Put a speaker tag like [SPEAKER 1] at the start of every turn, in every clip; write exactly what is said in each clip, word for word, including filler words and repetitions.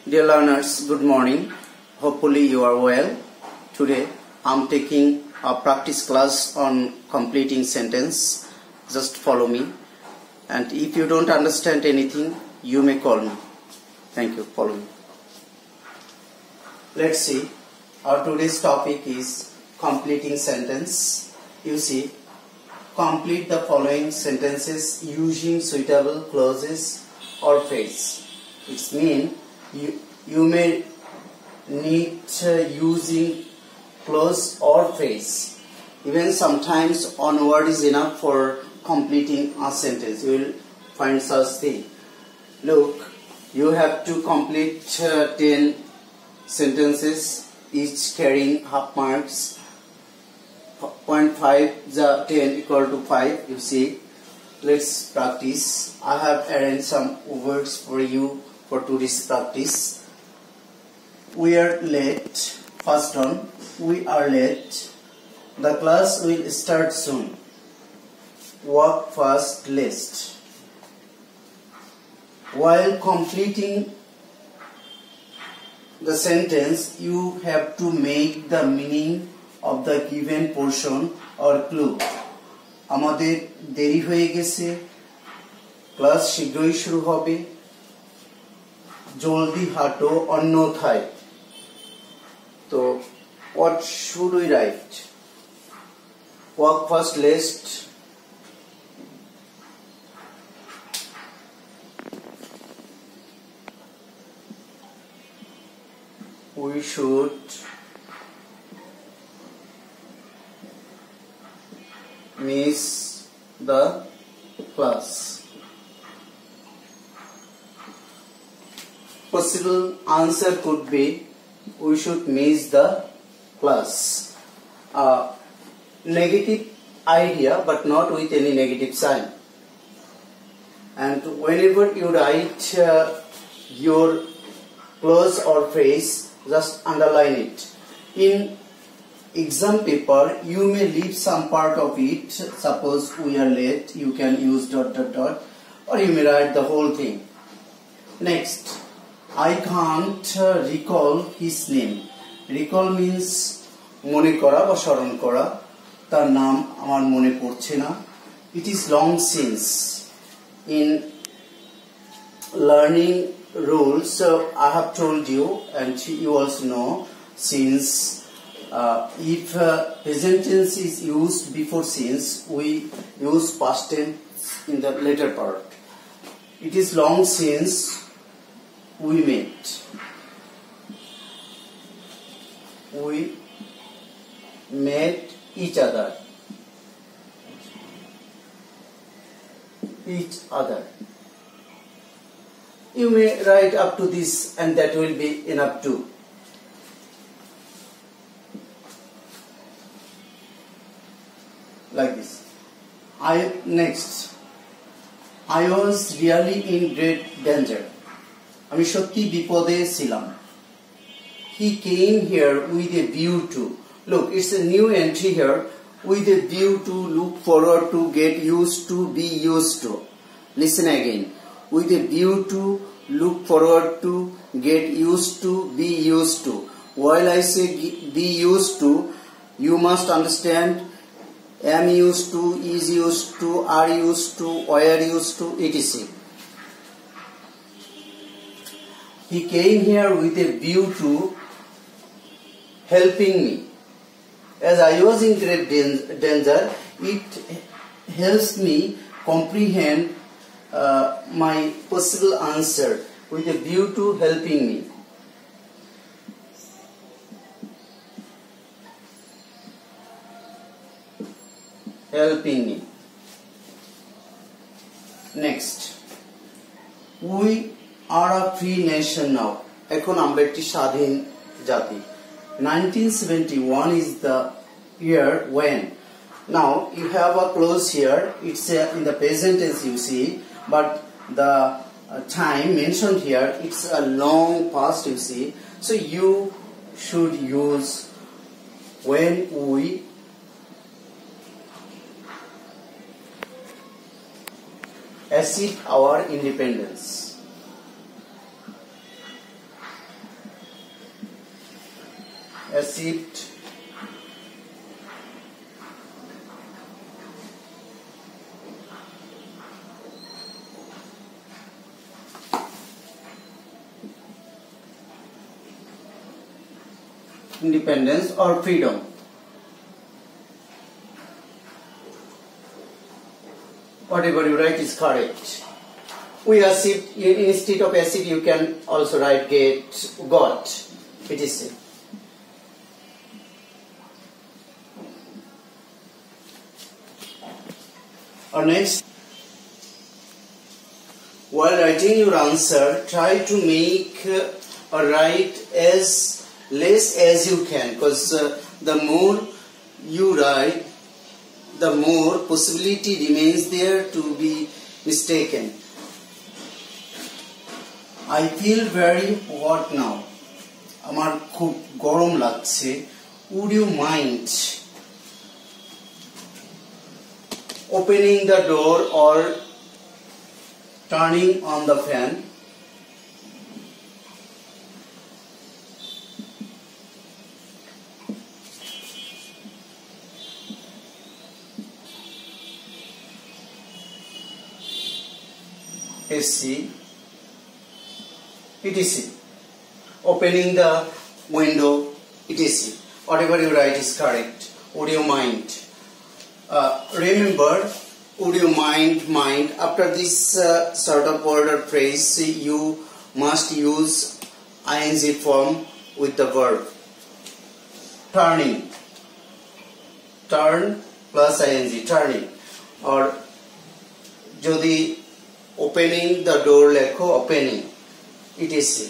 [SPEAKER 1] Dear learners, good morning. Hopefully you are well. Today I am taking a practice class on completing sentence. Just follow me. And if you don't understand anything, you may call me. Thank you. Follow me. Let's see. Our today's topic is completing sentence. You see, complete the following sentences using suitable clauses or phrase. It means you, you may need uh, using clause or phrase. Even sometimes one word is enough for completing a sentence. You will find such thing. Look, you have to complete uh, ten sentences, each carrying half marks. zero point five the ten equal to five. You see, let's practice. I have arranged some words for you for today's practice. We are late. First one, we are late. The class will start soon. Walk fast list. While completing the sentence, you have to make the meaning of the given portion or clue. আমাদের দেরি হয়ে গেছে, class শীঘ্রই শুরু হবে, জলদি হাঁটো অন্যথায়। তো what should we write? Walk fast list. We should miss the class. Possible answer could be we should miss the class. Uh, negative idea, but not with any negative sign. And whenever you write uh, your clause or phrase, just underline it. In exam paper, you may leave some part of it. Suppose we are late, you can use dot dot dot, or you may write the whole thing. Next, I can't uh, recall his name. Recall means mone kora ba shoron kora. Tar naam amar mone porche na. It is long since. In learning rules, so I have told you, and you also know, since uh, if uh, present tense is used before since, we use past tense in the later part. It is long since we met. We met each other. Each other. You may write up to this, and that will be enough too. Like this. I next. I was really in great danger. আমি সত্যি বিপদে ছিলাম. He came here with a view to. Look, it's a new entry here. With a view to, look forward to, get used to, be used to. Listen again. With a view to, look forward to, get used to, be used to. While I say be used to, you must understand am used to, is used to, are used to, were used to, et cetera. He came here with a view to helping me. As I was in great danger, it helps me comprehend uh, my possible answer with a view to helping me. Helping me. Next, we are a free nation now. এখন আমরা একটি স্বাধীন জাতি. nineteen seventy-one is the year when. Now you have a clause here. It's uh, in the present tense, you see, but the uh, time mentioned here, it's a long past, you see. So you should use when we achieved our independence. acid independence or freedom. Whatever you write is correct. We acid, instead of acid you can also write get, got, et cetera. Or next, while writing your answer, try to make uh, or write as less as you can, because uh, the more you write, the more possibility remains there to be mistaken. I feel very hot now. আমার খুব গরম লাগছে. Would you mind opening the door or turning on the fan? A C, et cetera. Opening the window, et cetera. Whatever you write is correct. Would you mind? Uh, remember, would you mind, mind. After this uh, sort of word or phrase, you must use ing form with the verb. Turning. Turn plus ing, turning. Or jodi opening the door lekho, opening, et cetera.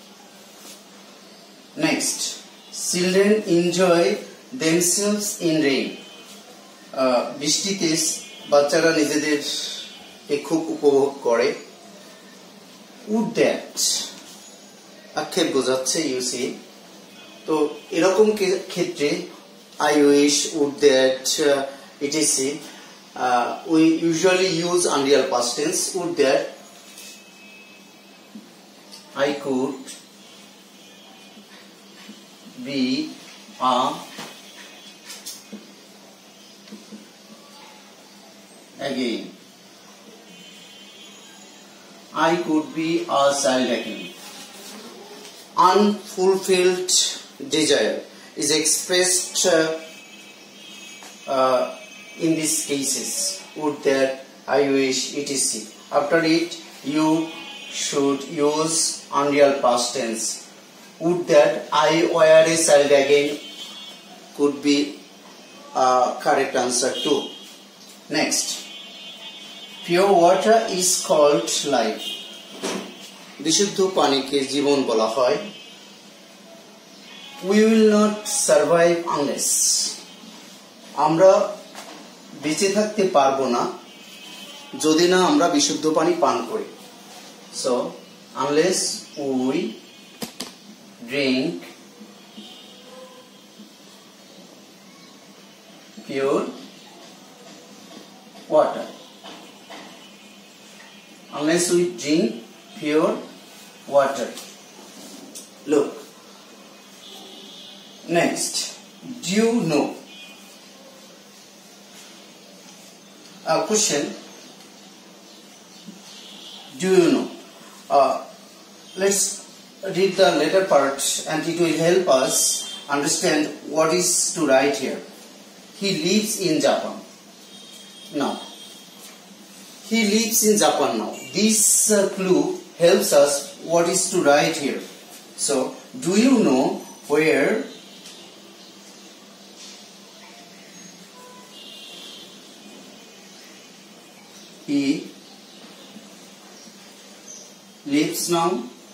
[SPEAKER 1] Next, children enjoy themselves in rain. বৃষ্টিতে বাচ্চারা নিজেদেরকে খুব উপভোগ করে. Would that আক্ষেপ বোঝাচ্ছে you see. তো এরকম ক্ষেত্রে I wish, would that, uh, et cetera. Uh, we usually use unreal past tense. Would that I could be a again. I could be a child again. Unfulfilled desire is expressed uh, uh, in these cases. Would that, I wish, et cetera. After it, you should use unreal past tense. Would that I were a child again could be a correct answer too. Next, pure water is called life. বিশুদ্ধ পানিকে জীবন বলা হয়. We will not survive unless. আমরা বেঁচে থাকতে পারবো না যদি না আমরা বিশুদ্ধ পানি পান করি. So, unless we drink pure water. Unless we drink pure water. Look. Next, do you know? A question. Do you know? Uh, let's read the later part and it will help us understand what is to write here. He lives in Japan. Now, he lives in Japan now. This uh, clue helps us what is to write here. So, do you know where he lives now?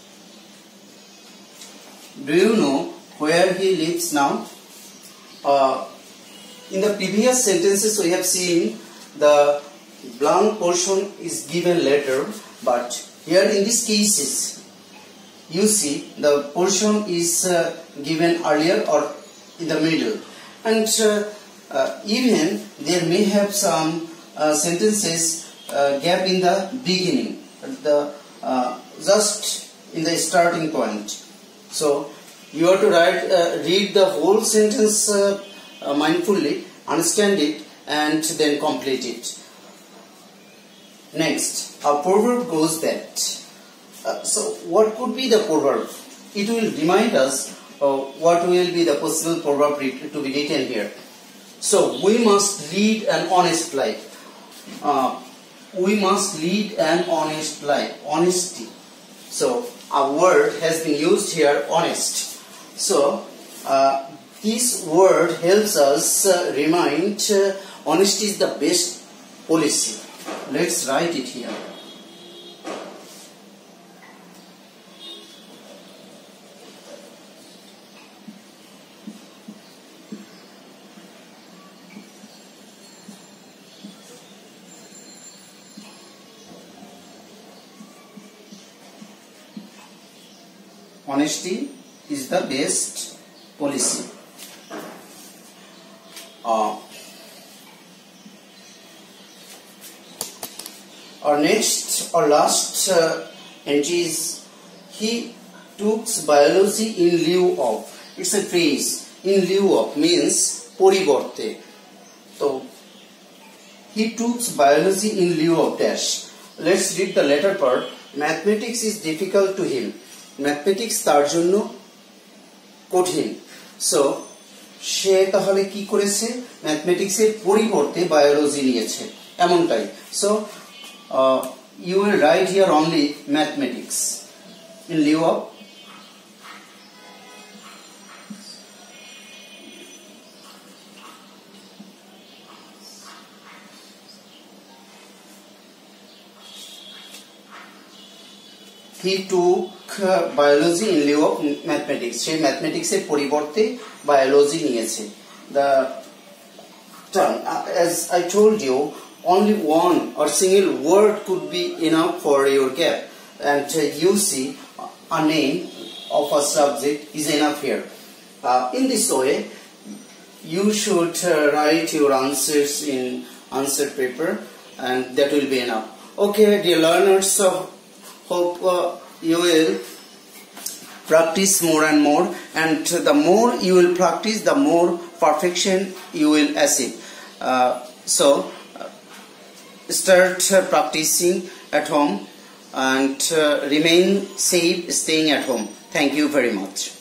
[SPEAKER 1] Do you know where he lives now? Uh, in the previous sentences we have seen the blank portion is given later, but here in these cases you see the portion is uh, given earlier or in the middle, and uh, uh, even there may have some uh, sentences uh, gap in the beginning, the uh, just in the starting point. So You have to write, uh, read the whole sentence uh, uh, mindfully, understand it, and then complete it. Next, a proverb goes that. Uh, so, what could be the proverb? It will remind us uh, what will be the possible proverb to be written here. So, we must lead an honest life. Uh, we must lead an honest life. Honesty. So, a word has been used here, honest. So, uh, this word helps us uh, remind uh, honesty is the best policy. Let's write it here. Honesty is the best policy. Uh, our next or last uh, entry is he took biology in lieu of. It's a phrase. In lieu of means poriborte. So he took biology in lieu of dash. Let's read the latter part. Mathematics is difficult to him. Mathematics তার জন্য কঠিন. So সে তাহলে কি করেছে? Mathematics এর পরিবর্তে biology নিয়েছে, এমনটাই. So uh, you will write here only mathematics in lieu of he took uh, biology in lieu of mathematics. Say mathematics এর পরিবর্তে biology নিয়েছে. The term, uh, as I told you, only one or single word could be enough for your gap, and uh, you see a name of a subject is enough here. Uh, in this way, you should uh, write your answers in answer paper, and that will be enough. Okay, dear learners, so hope uh, you will practice more and more, and the more you will practice, the more perfection you will achieve. Uh, so uh, start uh, practicing at home, and uh, remain safe staying at home. Thank you very much.